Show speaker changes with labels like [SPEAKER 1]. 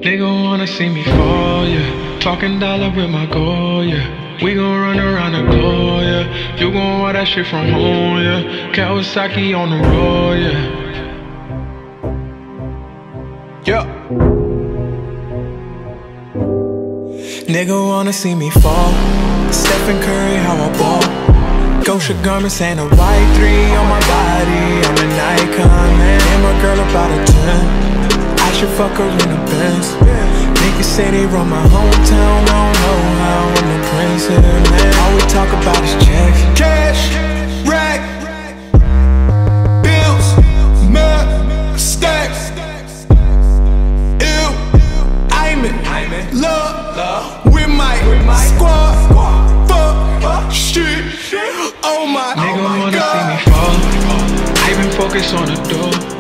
[SPEAKER 1] Nigga wanna see me fall, yeah. Talking dollar with my goal, yeah. We gon' run around the globe, yeah. You gon' want that shit from home, yeah. Kawasaki on the road, yeah. Yeah. Nigga wanna see me fall. Stephen Curry, how I ball. Gosha garments and a white 3 on my body. I'm an icon, man. And my girl about a 10. I should fuck her in a Benz. Niggas say they run my hometown. I don't know how I'm the prince here, man. All we talk about is checks.
[SPEAKER 2] Cash, rack, bills, mad, stacks. Ew, I'm in love with my squad. Fuck, shit, oh my
[SPEAKER 1] Nigga wanna
[SPEAKER 2] God.
[SPEAKER 1] see me fall. I been focused on the door.